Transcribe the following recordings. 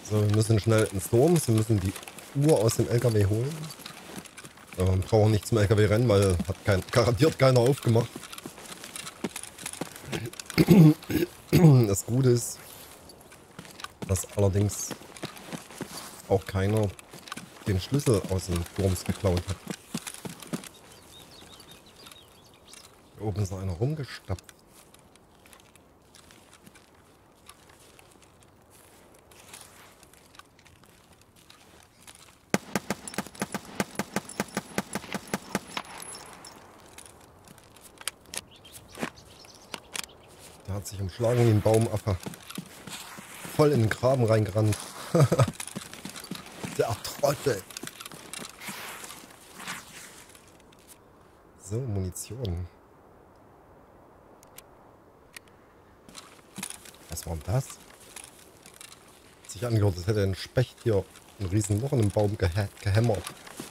So, wir müssen schnell ins Dorf. Wir müssen die Uhr aus dem LKW holen. Brauchen nicht zum LKW rennen, weil hat garantiert keiner aufgemacht. Das Gute ist, dass allerdings auch keiner den Schlüssel aus dem Turms geklaut hat. Hier oben ist noch einer rumgestapft. Der hat sich umschlagen wie ein Baumaffe. Voll in den Graben reingerannt. Der Trottel. So, Munition. Was war denn das? Hat sich angehört, als hätte ein Specht hier ein riesen Loch in den Baum gehämmert.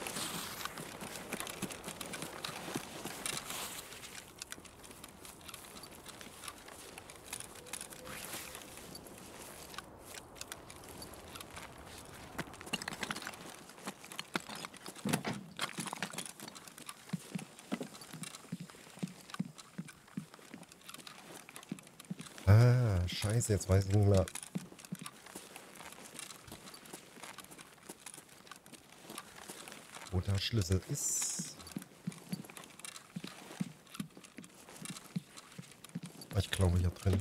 Ah, scheiße, jetzt weiß ich nicht mehr. Wo der Schlüssel ist. Ich glaube hier drin.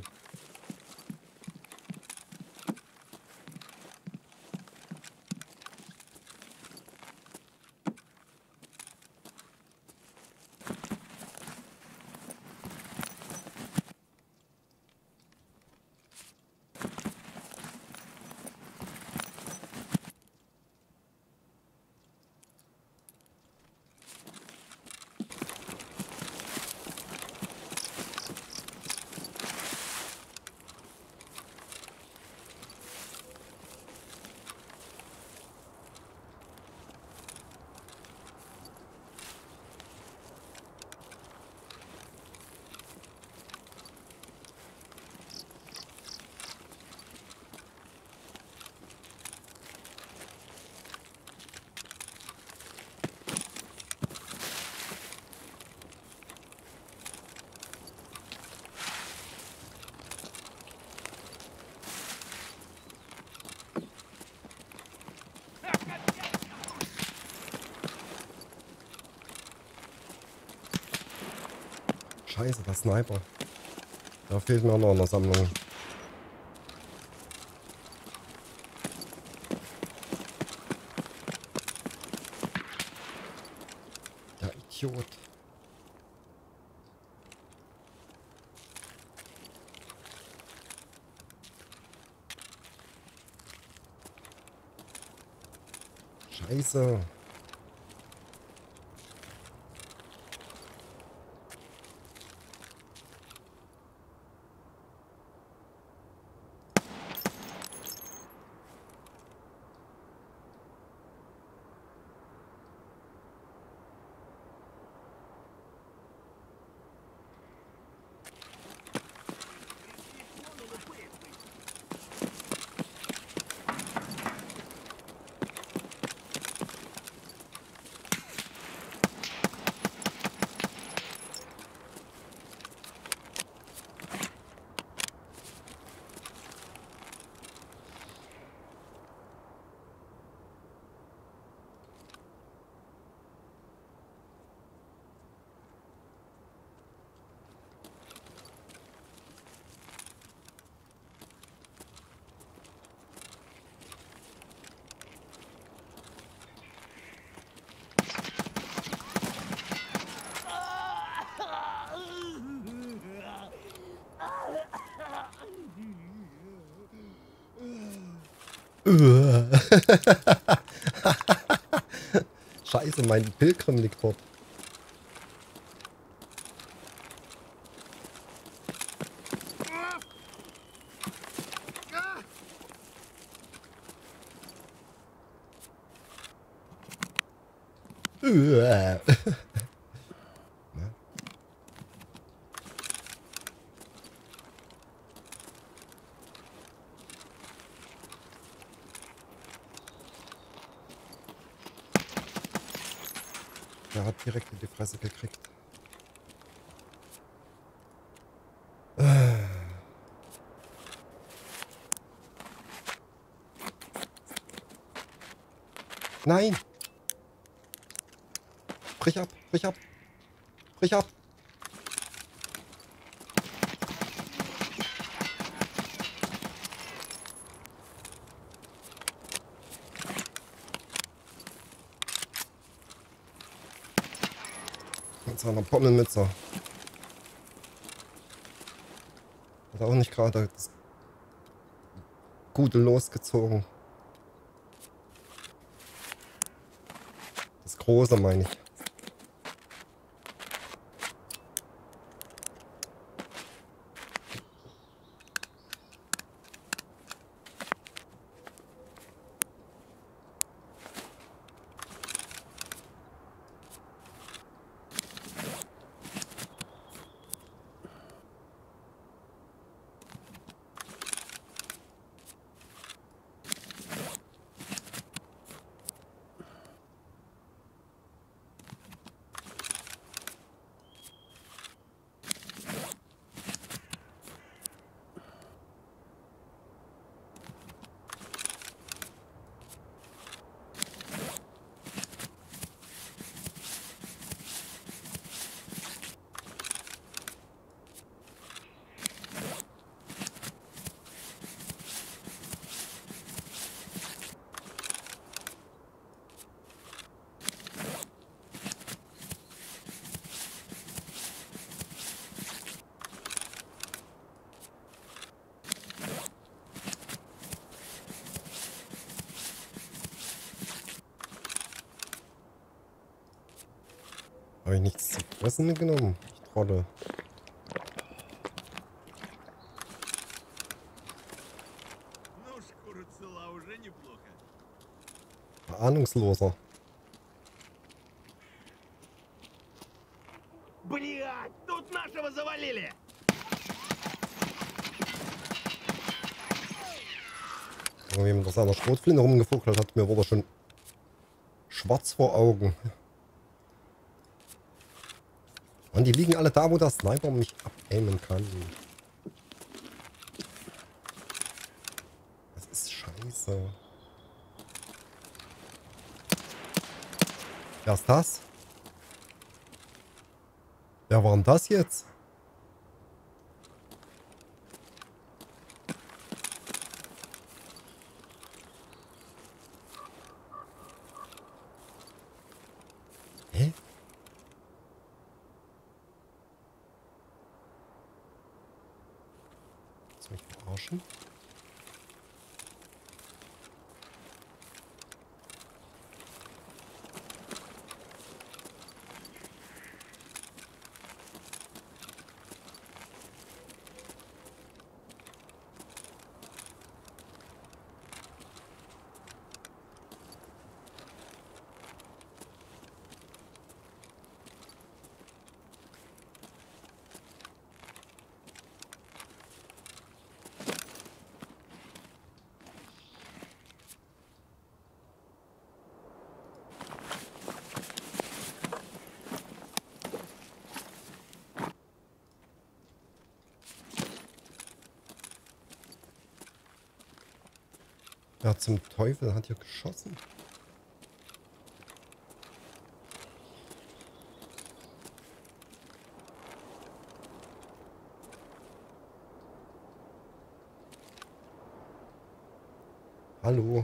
Scheiße, der Sniper. Da fehlt mir auch noch eine Sammlung. Der Idiot. Scheiße. Scheiße, mein Pilgrim liegt dort. Ne? hat direkt in die Fresse gekriegt. Nein! Brich ab, brich ab, brich ab! Mit seiner Pommelmütze. Hat auch nicht gerade das Gute losgezogen. Das Große meine ich. Habe ich nichts zu fressen genommen? Ich Trottel. Ahnungsloser. Блядь, тут нашего завалили! Wenn jemand mit seiner Schrotflinte rumgefuchtelt hat, mir wurde schon schwarz vor Augen. Und die liegen alle da, wo der Sniper mich abaimen kann. Das ist scheiße. Wer ist das? Wer war denn das jetzt? Hä? Willst du mich verarschen? Wer zum Teufel hat hier geschossen? Hallo?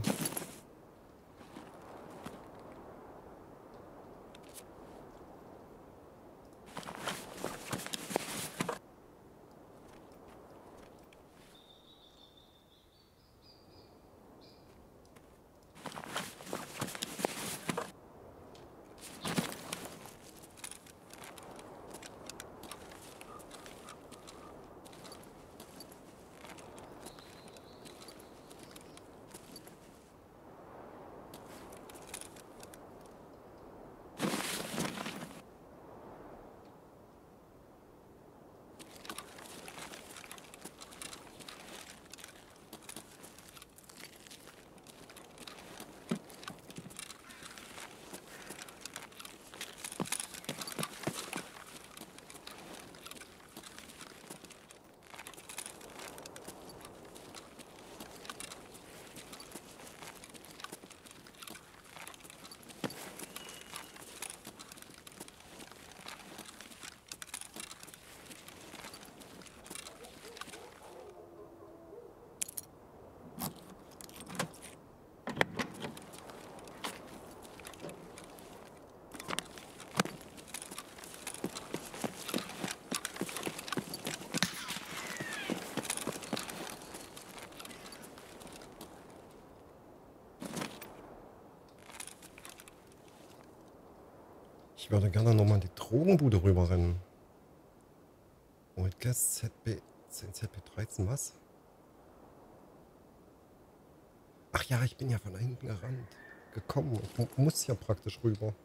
Ich würde gerne nochmal in die Drogenbude rüberrennen. Old Guest ZB 10 ZB13, was? Ach ja, ich bin ja von da hinten gekommen. Ich muss ja praktisch rüber.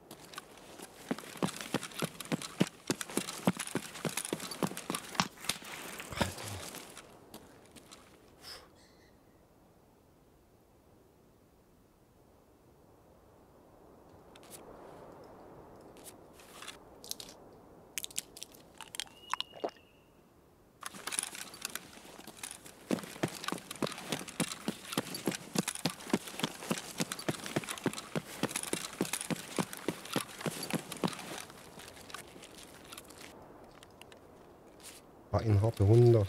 Beinharte Hunde.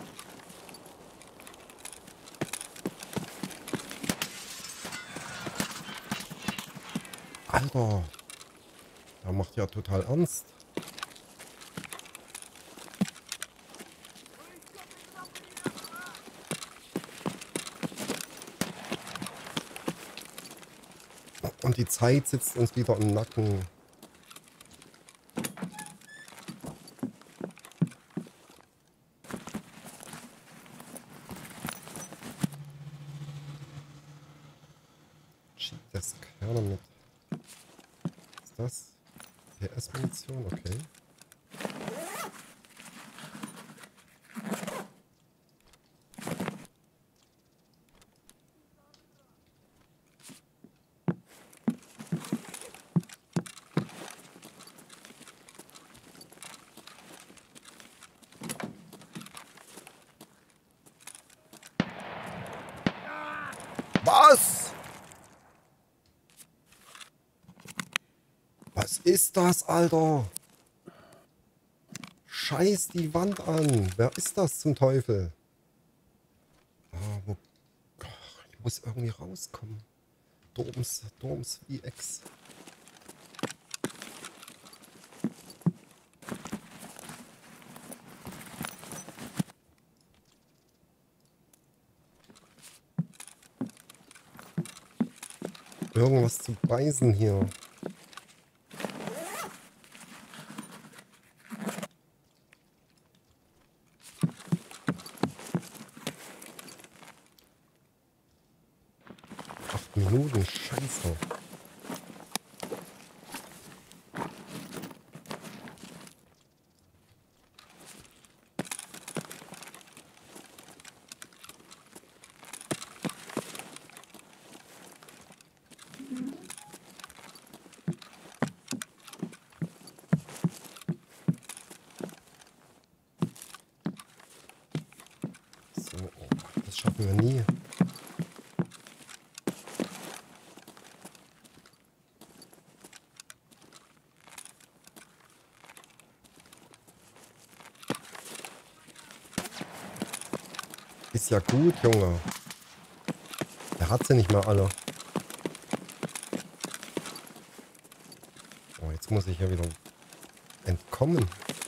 Alter, der macht ja total ernst. Und die Zeit sitzt uns wieder im Nacken. Das gerne mit. Was ist das? PS-Munition, okay. Was? Was ist das, Alter? Scheiß die Wand an. Wer ist das zum Teufel? Ah, wo... Ach, ich muss irgendwie rauskommen. Doms VX. Irgendwas zu beißen hier. Minuten, scheiße. So, oh, das schaffen wir nie. Ist ja gut, Junge. Der hat sie nicht mehr alle. Oh, jetzt muss ich ja wieder entkommen.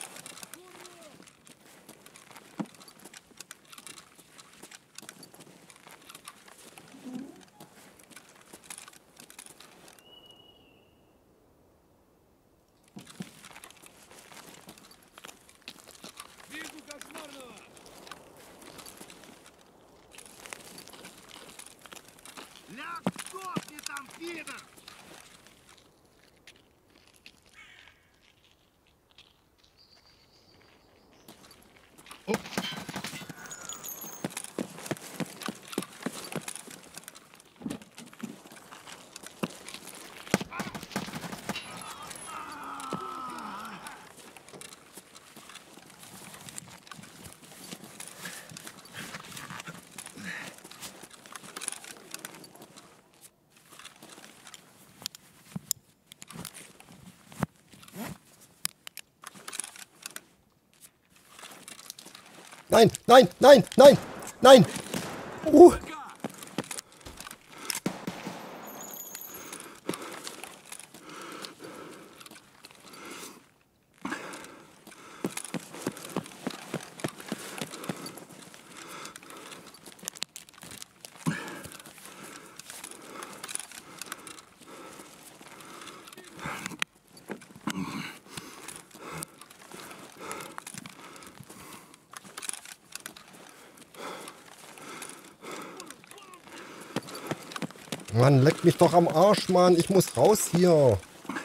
Ляг, сдохни там, пидор! Nein, nein, nein, nein, nein. Mann, leck mich doch am Arsch, Mann. Ich muss raus hier.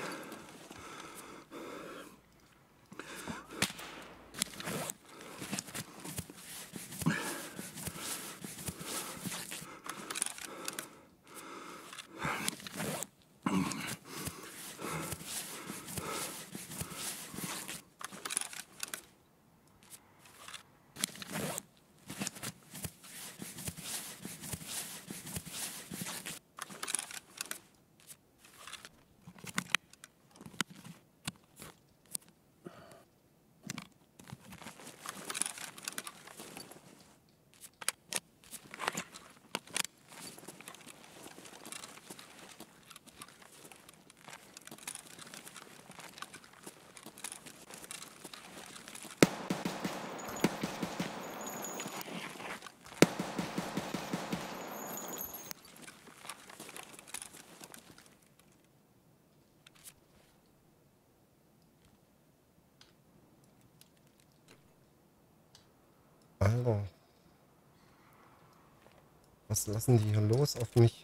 Alter. Was lassen die hier los auf mich?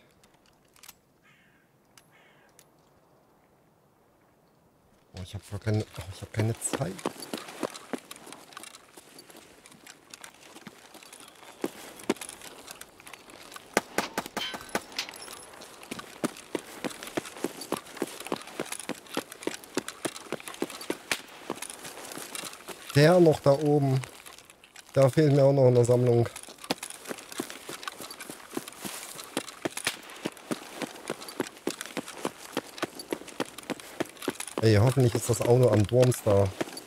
Oh, ich habe keine, oh, ich habe keine Zeit. Der noch da oben. Da fehlt mir auch noch in der Sammlung. Ey, hoffentlich ist das Auto am Dorms da.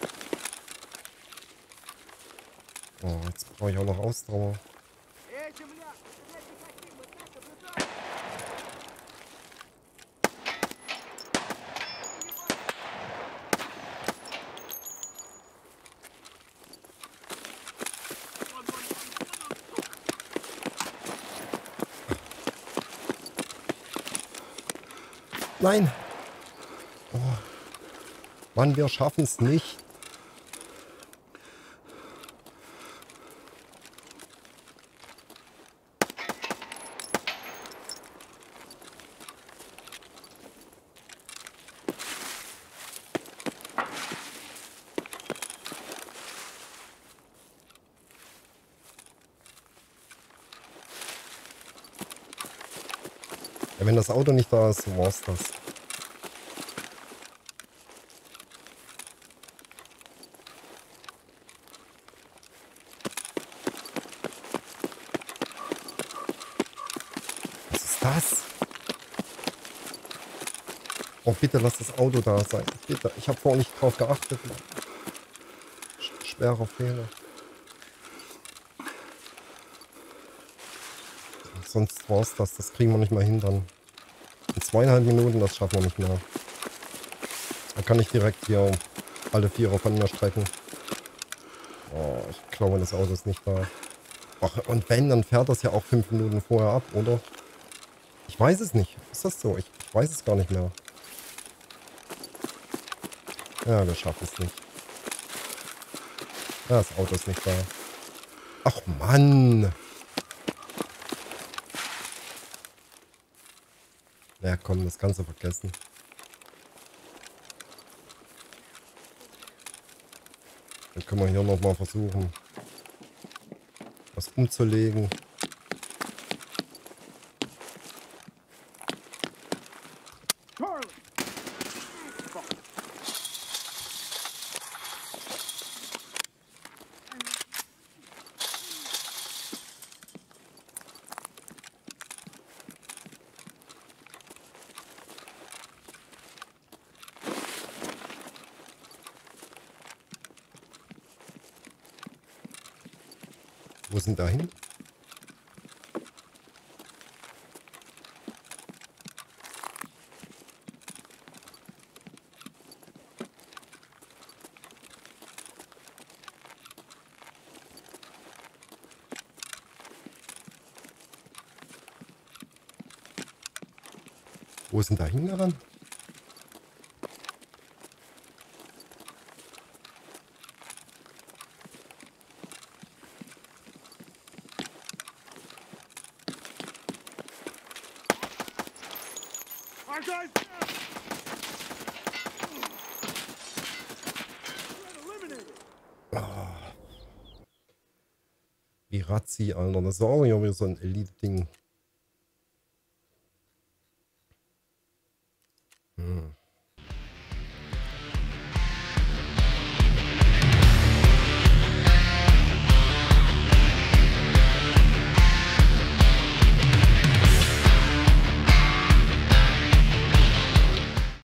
Oh, jetzt brauche ich auch noch Ausdauer. Эй, земляк, стрелять не хотим, мы так наблюдаем. Nein! Oh. Mann, wir schaffen es nicht. Ja, wenn das Auto nicht da ist, so war's das. Was ist das? Oh, bitte lass das Auto da sein. Bitte. Ich habe vorhin nicht drauf geachtet. Schwerer Fehler. Sonst war's das. Das kriegen wir nicht mal hin dann. In 2,5 Minuten, das schaffen wir nicht mehr. Da kann ich direkt hier alle Vierer von mir strecken. Oh, ich glaube, das Auto ist nicht da. Ach, und wenn, dann fährt das ja auch 5 Minuten vorher ab, oder? Ich weiß es nicht. Ist das so? Ich weiß es gar nicht mehr. Ja, wir schaffen es nicht. Ja, das Auto ist nicht da. Ach, Mann! Ja, komm, das kannst du vergessen. Dann können wir hier nochmal versuchen, was umzulegen. Charlie! Wo sind da hin? Wo sind da hingerannt? Our guys down. Eliminated. Die Razzi, Alter. Das ist auch wieder so ein Elite-Ding. Hm.